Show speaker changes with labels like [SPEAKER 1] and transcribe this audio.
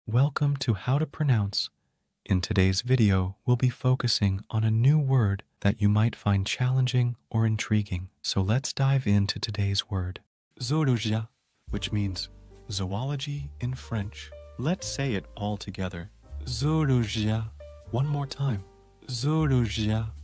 [SPEAKER 1] Welcome to How to Pronounce. In today's video, we'll be focusing on a new word that you might find challenging or intriguing. So let's dive into today's word. Zoologie, which means zoology in French. Let's say it all together. Zoologie. One more time. Zoologie.